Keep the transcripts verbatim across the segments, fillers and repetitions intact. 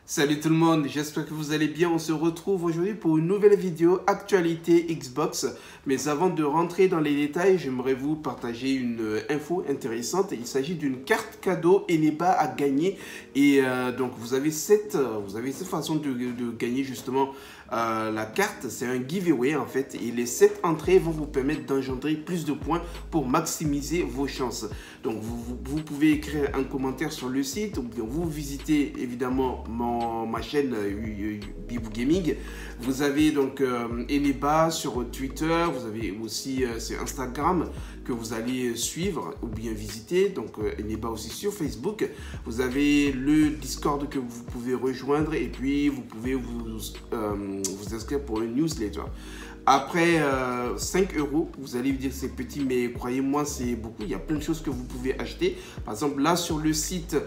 Salut tout le monde, j'espère que vous allez bien. On se retrouve aujourd'hui pour une nouvelle vidéo actualité Xbox. Mais avant de rentrer dans les détails, j'aimerais vous partager une info intéressante. Il s'agit d'une carte cadeau Eneba à gagner. Et euh, donc vous avez cette, vous avez cette façon de, de gagner justement euh, la carte. C'est un giveaway en fait. Et les sept entrées vont vous permettre d'engendrer plus de points pour maximiser vos chances. Donc vous, vous, vous pouvez écrire un commentaire sur le site ou bien vous visitez évidemment mon ma chaîne euh, Bibou Gaming. Vous avez donc euh, Eneba sur Twitter, vous avez aussi euh, sur Instagram que vous allez suivre ou bien visiter, donc euh, Eneba aussi sur Facebook. Vous avez le Discord que vous pouvez rejoindre et puis vous pouvez vous, euh, vous inscrire pour une newsletter. Après euh, cinq euros, vous allez vous dire c'est petit, mais croyez-moi, c'est beaucoup. Il y a plein de choses que vous pouvez acheter. Par exemple, là sur le site,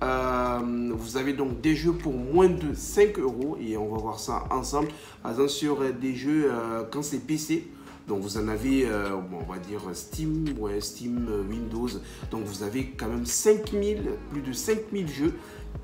euh, vous avez donc des jeux pour moins de cinq euros et on va voir ça ensemble. Par exemple, sur euh, des jeux euh, quand c'est P C. Donc vous en avez, euh, bon, on va dire Steam, ouais, Steam, euh, Windows. Donc vous avez quand même cinq mille, plus de cinq mille jeux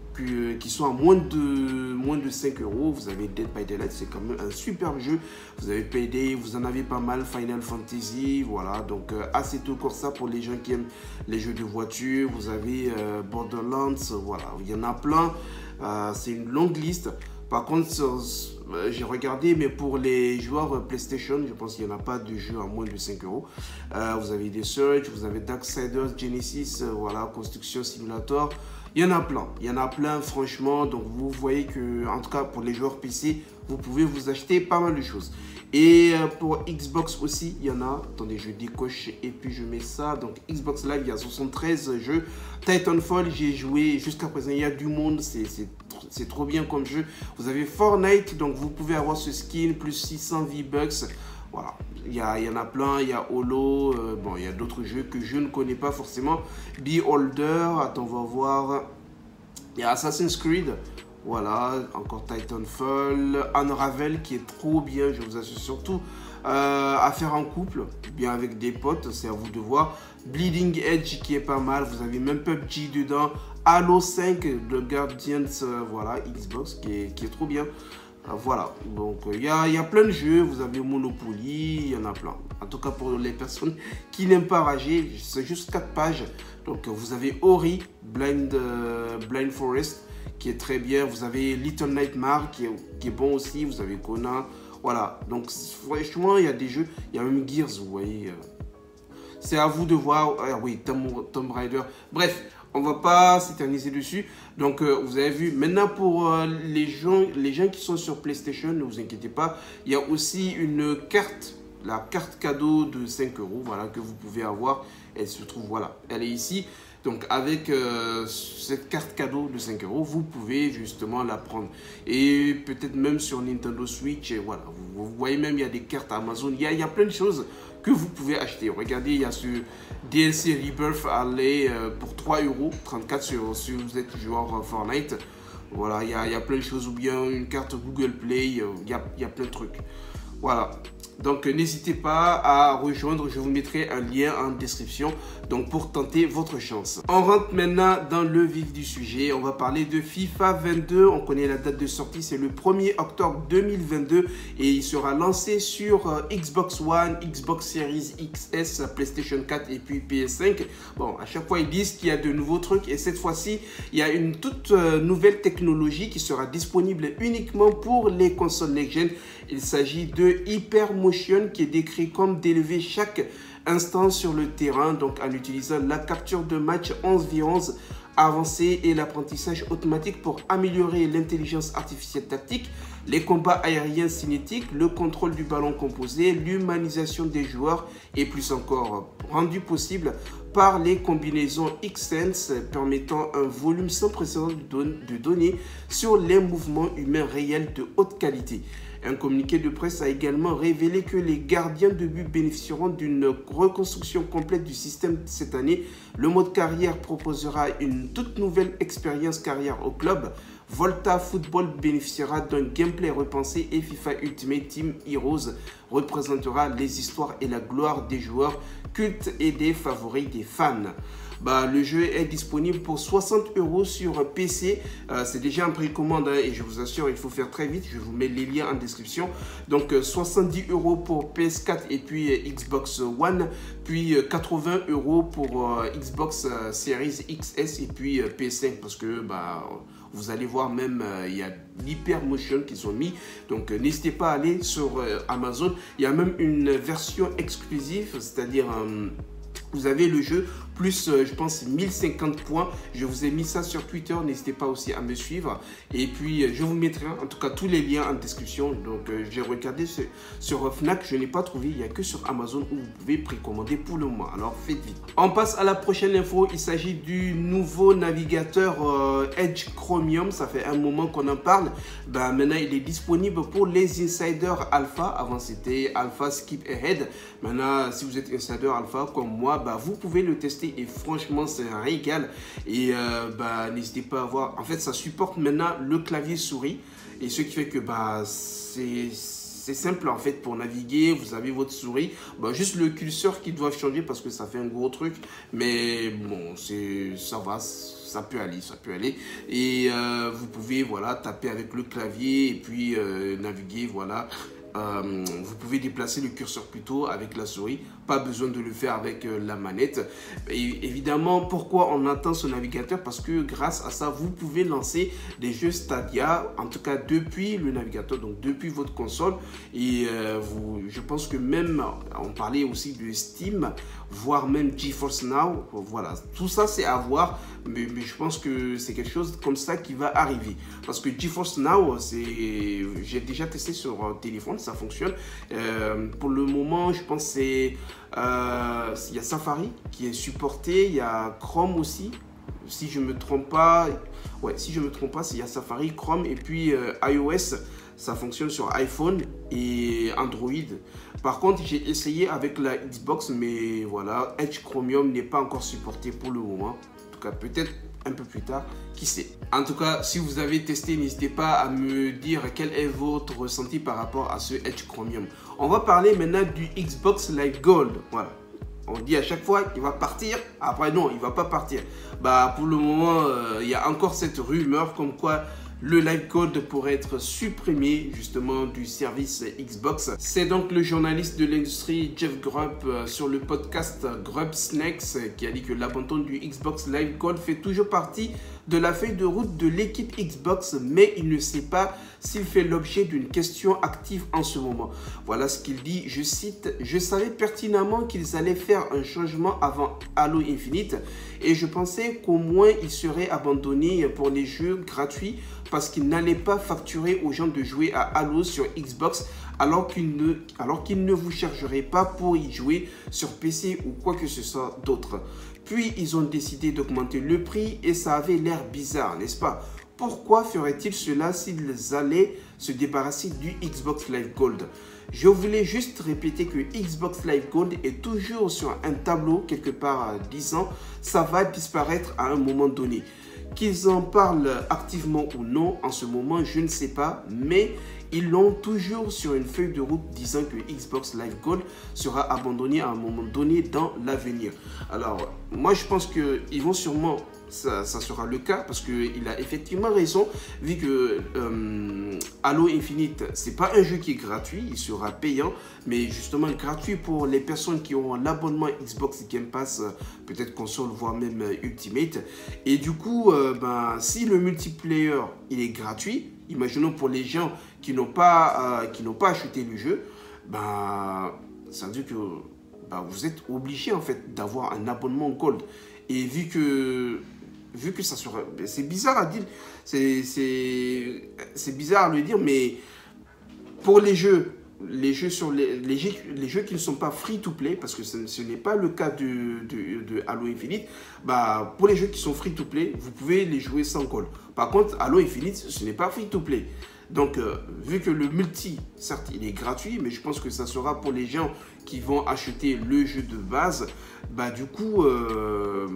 qui sont à moins de, moins de cinq euros. Vous avez Dead by Daylight, c'est quand même un super jeu. Vous avez Payday, vous en avez pas mal, Final Fantasy, voilà. Donc euh, Assetto Corsa pour les gens qui aiment les jeux de voiture. Vous avez euh, Borderlands, voilà, il y en a plein. Euh, c'est une longue liste. Par contre, euh, j'ai regardé, mais pour les joueurs PlayStation, je pense qu'il n'y en a pas de jeu à moins de cinq euros. Euh, vous avez des Surge, vous avez Darksiders, Genesis, euh, voilà, Construction Simulator. Il y en a plein, il y en a plein franchement. Donc vous voyez que, en tout cas pour les joueurs P C, vous pouvez vous acheter pas mal de choses. Et pour Xbox aussi, il y en a. Attendez, je décoche et puis je mets ça. Donc Xbox Live, il y a soixante-treize jeux. Titanfall, j'ai joué jusqu'à présent. Il y a du monde, c'est trop bien comme jeu. Vous avez Fortnite, donc vous pouvez avoir ce skin, plus six cents V-Bucks. Voilà, il y, a, il y en a plein, il y a Holo, euh, bon, il y a d'autres jeux que je ne connais pas forcément. Beholder, attends, on va voir. Il y a Assassin's Creed, voilà, encore Titanfall, Unravel qui est trop bien, je vous assure, surtout euh, à faire en couple, bien avec des potes, c'est à vous de voir. Bleeding Edge qui est pas mal, vous avez même P U B G dedans. Halo cinq, The Guardians, euh, voilà, Xbox qui est, qui est trop bien. Voilà, donc il y, a, y a plein de jeux, vous avez Monopoly, il y en a plein. En tout cas pour les personnes qui n'aiment pas rager, c'est juste quatre pages. Donc vous avez Ori, Blind, euh, Blind Forest qui est très bien. Vous avez Little Nightmare qui est, qui est bon aussi, vous avez Conan. Voilà, donc franchement il y a des jeux, il y a même Gears, vous voyez. C'est à vous de voir, ah, oui, Tomb, Tomb Raider, bref. On ne va pas s'éterniser dessus. Donc, euh, vous avez vu. Maintenant, pour euh, les, gens, les gens qui sont sur PlayStation, ne vous inquiétez pas. Il y a aussi une carte, la carte cadeau de cinq euros, voilà, que vous pouvez avoir. Elle se trouve, voilà, elle est ici. Donc, avec euh, cette carte cadeau de cinq euros, vous pouvez justement la prendre. Et peut-être même sur Nintendo Switch, et voilà. Vous, vous voyez même, il y a des cartes Amazon. Il y a, il y a plein de choses que vous pouvez acheter. Regardez, il y a ce D L C Rebirth Alley euh, pour trois euros trente-quatre sur, si vous êtes joueur Fortnite. Voilà, il y, a, il y a plein de choses. Ou bien une carte Google Play, euh, il, y a, il y a plein de trucs. Voilà. Donc n'hésitez pas à rejoindre, je vous mettrai un lien en description donc pour tenter votre chance. On rentre maintenant dans le vif du sujet, on va parler de FIFA vingt-deux, on connaît la date de sortie, c'est le premier octobre deux mille vingt-deux et il sera lancé sur euh, Xbox One, Xbox Series X S, PlayStation quatre et puis P S cinq. Bon, à chaque fois ils disent qu'il y a de nouveaux trucs et cette fois-ci, il y a une toute euh, nouvelle technologie qui sera disponible uniquement pour les consoles next-gen. Il s'agit de Hypermotion qui est décrit comme d'élever chaque instant sur le terrain, donc en utilisant la capture de match onze contre onze avancée et l'apprentissage automatique pour améliorer l'intelligence artificielle tactique, les combats aériens cinétiques, le contrôle du ballon composé, l'humanisation des joueurs et plus encore, rendu possible par les combinaisons X-Sense permettant un volume sans précédent de, don de données sur les mouvements humains réels de haute qualité. Un communiqué de presse a également révélé que les gardiens de but bénéficieront d'une reconstruction complète du système cette année. Le mode carrière proposera une toute nouvelle expérience carrière au club. Volta Football bénéficiera d'un gameplay repensé et FIFA Ultimate Team Heroes représentera les histoires et la gloire des joueurs cultes et des favoris des fans. bah, le jeu est disponible pour soixante euros sur P C. Euh, c'est déjà en précommande hein, et je vous assure, il faut faire très vite. Je vous mets les liens en description. Donc euh, soixante-dix euros pour P S quatre et puis euh, Xbox One, puis euh, quatre-vingts euros pour euh, Xbox euh, Series X S et puis euh, P S cinq parce que bah, vous allez voir même euh, il y a l'Hypermotion qu'ils ont mis. Donc euh, n'hésitez pas à aller sur euh, Amazon. Il y a même une version exclusive, c'est-à-dire euh, vous avez le jeu plus, euh, je pense, mille cinquante points. Je vous ai mis ça sur Twitter. N'hésitez pas aussi à me suivre. Et puis, euh, je vous mettrai en tout cas tous les liens en description. Donc, euh, j'ai regardé sur, sur Fnac. Je n'ai pas trouvé. Il n'y a que sur Amazon où vous pouvez précommander pour le moment. Alors, faites vite. On passe à la prochaine info. Il s'agit du nouveau navigateur euh, Edge Chromium. Ça fait un moment qu'on en parle. Ben, maintenant, il est disponible pour les insiders alpha. Avant, c'était alpha skip ahead. Maintenant, si vous êtes insider alpha comme moi, ben, vous pouvez le tester. Et franchement, c'est un régal. Et euh, bah, n'hésitez pas à voir. En fait, ça supporte maintenant le clavier souris. Et ce qui fait que bah, c'est simple en fait pour naviguer. Vous avez votre souris. Bah, juste le curseur qui doit changer parce que ça fait un gros truc. Mais bon, ça va. Ça peut aller, ça peut aller. Et euh, vous pouvez voilà, taper avec le clavier et puis euh, naviguer. Voilà. Euh, vous pouvez déplacer le curseur plutôt avec la souris, pas besoin de le faire avec euh, la manette. Et évidemment, pourquoi on attend ce navigateur? Parce que grâce à ça, vous pouvez lancer des jeux Stadia, en tout cas depuis le navigateur, donc depuis votre console. Et euh, vous, je pense que même, on parlait aussi de Steam, voire même GeForce Now, voilà, tout ça c'est à voir, mais, mais je pense que c'est quelque chose comme ça qui va arriver. Parce que GeForce Now, j'ai déjà testé sur un téléphone, ça fonctionne. Euh, pour le moment, je pense que c'est euh, il y a Safari qui est supporté, il y a Chrome aussi. Si je me trompe pas, ouais, si je me trompe pas, il y a Safari, Chrome et puis euh, iOS. Ça fonctionne sur iPhone et Android. Par contre, j'ai essayé avec la Xbox, mais voilà, Edge Chromium n'est pas encore supporté pour le moment. En tout cas, peut-être un peu plus tard, qui sait. En tout cas, si vous avez testé, n'hésitez pas à me dire quel est votre ressenti par rapport à ce Edge Chromium. On va parler maintenant du Xbox Live Gold. Voilà. On dit à chaque fois qu'il va partir. Après, non, il ne va pas partir. Bah, pour le moment, euh, il y a encore cette rumeur comme quoi le Live Gold pourrait être supprimé justement du service Xbox. C'est donc le journaliste de l'industrie Jeff Grubb euh, sur le podcast Grubb Snacks euh, qui a dit que l'abandon du Xbox Live Gold fait toujours partie de la feuille de route de l'équipe Xbox, mais il ne sait pas s'il fait l'objet d'une question active en ce moment. Voilà ce qu'il dit, je cite, « Je savais pertinemment qu'ils allaient faire un changement avant Halo Infinite et je pensais qu'au moins il serait abandonné pour les jeux gratuits parce qu'il n'allait pas facturer aux gens de jouer à Halo sur Xbox alors qu'il ne, alors qu'il ne vous chargerait pas pour y jouer sur P C ou quoi que ce soit d'autre. Puis ils ont décidé d'augmenter le prix et ça avait l'air bizarre, n'est-ce pas? Pourquoi feraient-ils cela s'ils allaient se débarrasser du Xbox Live Gold? Je voulais juste répéter que Xbox Live Gold est toujours sur un tableau quelque part disant ça va disparaître à un moment donné. Qu'ils en parlent activement ou non en ce moment, je ne sais pas, mais ils l'ont toujours sur une feuille de route disant que Xbox Live Gold sera abandonné à un moment donné dans l'avenir. Alors, moi je pense qu'ils vont sûrement, ça, ça sera le cas parce qu'il a effectivement raison, vu que euh, Halo Infinite, c'est pas un jeu qui est gratuit, il sera payant, mais justement gratuit pour les personnes qui ont l'abonnement Xbox Game Pass, peut-être console, voire même Ultimate. Et du coup, euh, ben, si le multiplayer il est gratuit, imaginons pour les gens qui n'ont pas, euh, qui n'ont pas acheté le jeu, ben, ça veut dire que ben, vous êtes obligé en fait d'avoir un abonnement Gold. Et vu que, vu que ça sera... C'est bizarre à dire, c'est bizarre à le dire, mais pour les jeux, les jeux, sur les, les, jeux, les jeux qui ne sont pas free-to-play, parce que ce, ce n'est pas le cas de, de, de Halo Infinite, bah, pour les jeux qui sont free-to-play, vous pouvez les jouer sans Gold. Par contre, Halo Infinite, ce n'est pas free-to-play. Donc, euh, vu que le multi, certes, il est gratuit, mais je pense que ça sera pour les gens qui vont acheter le jeu de base, bah, du coup, euh,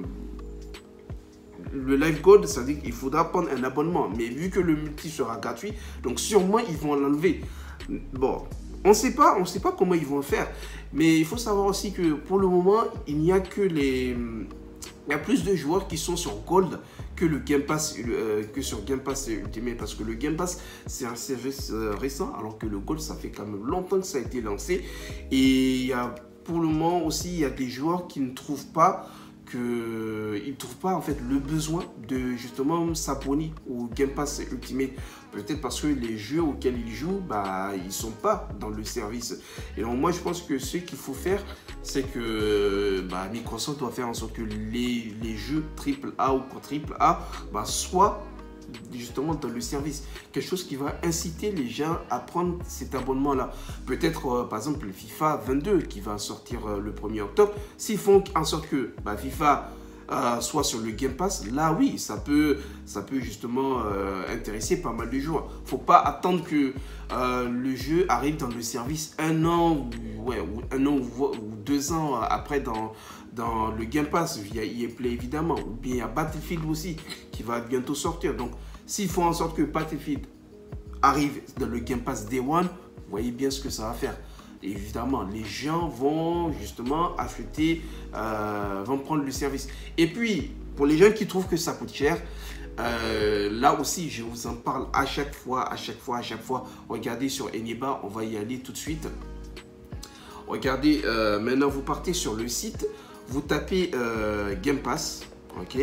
le Live Gold, ça veut dire qu'il faudra prendre un abonnement. Mais vu que le multi sera gratuit, donc sûrement, ils vont l'enlever. Bon, on ne sait pas, on sait pas comment ils vont faire. Mais il faut savoir aussi que pour le moment, il n'y a que les... il y a plus de joueurs qui sont sur Gold que le Game Pass, euh, que sur Game Pass Ultimate, parce que le Game Pass c'est un service euh, récent, alors que le Gold ça fait quand même longtemps que ça a été lancé. Et il y a pour le moment aussi il y a des joueurs qui ne trouvent pas que ils ne trouvent pas en fait le besoin de justement s'abonner au Game Pass Ultimate, peut-être parce que les jeux auxquels ils jouent, bah ils sont pas dans le service. Et donc moi je pense que ce qu'il faut faire, c'est que bah, Microsoft doit faire en sorte que les, les jeux triple A ou quadruple A bah, soient justement dans le service, quelque chose qui va inciter les gens à prendre cet abonnement là. Peut-être euh, par exemple le FIFA vingt-deux qui va sortir euh, le premier octobre, s'ils font en sorte que bah, FIFA euh, soit sur le Game Pass, là oui ça peut, ça peut justement euh, intéresser pas mal de joueurs. Faut pas attendre que euh, le jeu arrive dans le service un an ou, ouais, ou un an ou, ou deux ans après dans dans le Game Pass via E A Play évidemment, ou bien il y a Battlefield aussi qui va bientôt sortir. Donc s'ils font en sorte que Battlefield arrive dans le Game Pass Day One, vous voyez bien ce que ça va faire. Et évidemment, les gens vont justement acheter, euh, vont prendre le service. Et puis, pour les gens qui trouvent que ça coûte cher, euh, là aussi, je vous en parle à chaque fois, à chaque fois, à chaque fois. Regardez sur Eneba, on va y aller tout de suite. Regardez, euh, maintenant vous partez sur le site. Vous tapez euh, Game Pass, ok.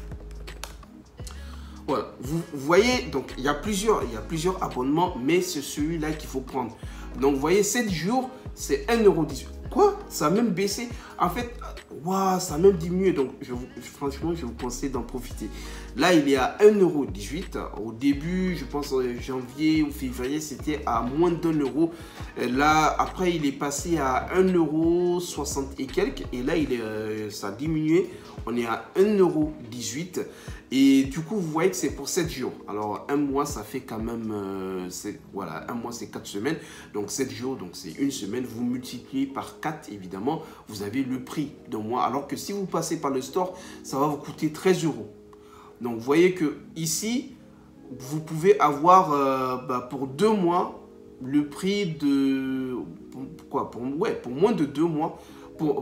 Voilà, vous, vous voyez, donc il y a plusieurs, il y a plusieurs abonnements, mais c'est celui-là qu'il faut prendre. Donc vous voyez, sept jours, c'est un euro dix-huit. Quoi? Ça a même baissé. En fait, waouh, ça a même diminué. Donc je vous, franchement, je vous conseille d'en profiter. Là, il est à un euro dix-huit. Au début, je pense en janvier ou février, c'était à moins d'un euro. Là, après, il est passé à un euro soixante et quelques. Et là, il est, euh, ça a diminué. On est à un euro dix-huit. Et du coup, vous voyez que c'est pour sept jours. Alors, un mois, ça fait quand même... Euh, voilà, un mois, c'est quatre semaines. Donc, sept jours, donc c'est une semaine. Vous multipliez par quatre, évidemment. Vous avez le prix d'un mois. Alors que si vous passez par le store, ça va vous coûter treize euros. Donc, vous voyez que ici, vous pouvez avoir euh, bah, pour deux mois le prix de... Quoi pour, ouais, pour moins de deux mois. Pour...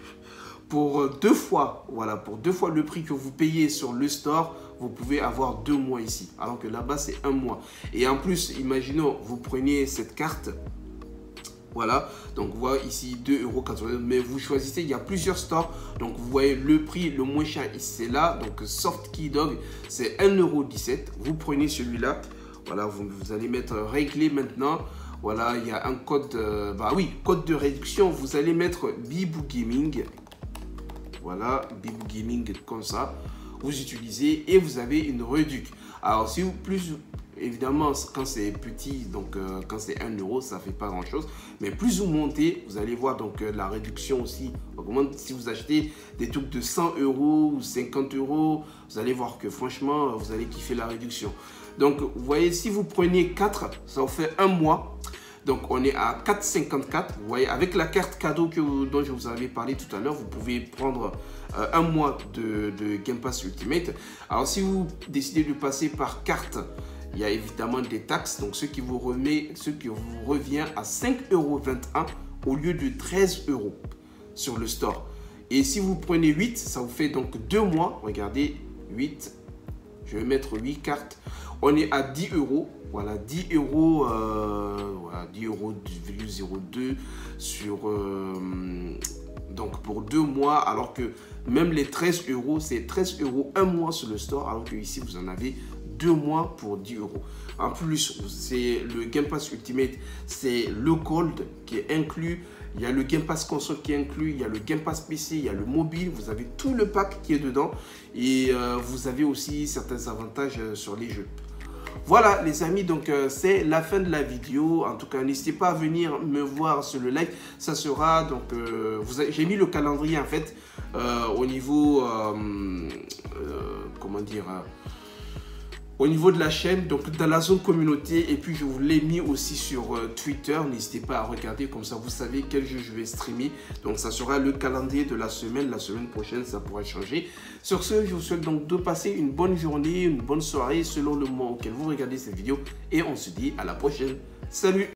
Pour deux fois, voilà, pour deux fois le prix que vous payez sur le store, vous pouvez avoir deux mois ici. Alors que là-bas, c'est un mois. Et en plus, imaginons, vous preniez cette carte. Voilà, donc vous voyez ici deux euros quatre-vingt-dix, mais vous choisissez, il y a plusieurs stores. Donc vous voyez le prix le moins cher ici, c'est là. Donc Soft Key Dog, c'est un euro dix-sept. Vous prenez celui-là. Voilà, vous, vous allez mettre régler maintenant. Voilà, il y a un code, euh, bah oui, code de réduction. Vous allez mettre Bibou Gaming. Voilà, Bibou Gaming comme ça, vous utilisez et vous avez une réduction. Alors si vous plus, évidemment quand c'est petit, donc euh, quand c'est un euro, ça fait pas grand chose. Mais plus vous montez, vous allez voir donc euh, la réduction aussi augmente. Si vous achetez des trucs de cent euros ou cinquante euros, vous allez voir que franchement, vous allez kiffer la réduction. Donc vous voyez, si vous prenez quatre, ça vous fait un mois. Donc, on est à quatre virgule cinquante-quatre. Vous voyez, avec la carte cadeau que, dont je vous avais parlé tout à l'heure, vous pouvez prendre euh, un mois de, de Game Pass Ultimate. Alors, si vous décidez de passer par carte, il y a évidemment des taxes. Donc, ce qui vous, remet, ce qui vous revient à cinq euros vingt-et-un au lieu de treize euros sur le store. Et si vous prenez huit, ça vous fait donc deux mois. Regardez, huit. Je vais mettre huit cartes. On est à dix euros. Voilà, dix euros, euh, voilà, dix euros virgule zéro deux sur, euh, donc pour deux mois, alors que même les treize euros, c'est treize euros un mois sur le store, alors que ici vous en avez deux mois pour dix euros. En plus, c'est le Game Pass Ultimate, c'est le Gold qui est inclus. Il y a le Game Pass console qui est inclus, il y a le Game Pass P C, il y a le mobile, vous avez tout le pack qui est dedans et euh, vous avez aussi certains avantages euh, sur les jeux. Voilà les amis, donc euh, c'est la fin de la vidéo. En tout cas, n'hésitez pas à venir me voir sur le live. Ça sera donc, euh, j'ai mis le calendrier en fait euh, au niveau, euh, euh, comment dire, euh, au niveau de la chaîne, donc dans la zone communauté. Et puis je vous l'ai mis aussi sur euh, Twitter. N'hésitez pas à regarder, comme ça vous savez quel jeu je vais streamer. Donc ça sera le calendrier de la semaine. La semaine prochaine, ça pourra changer. Sur ce, je vous souhaite donc de passer une bonne journée, une bonne soirée selon le moment auquel vous regardez cette vidéo. Et on se dit à la prochaine. Salut!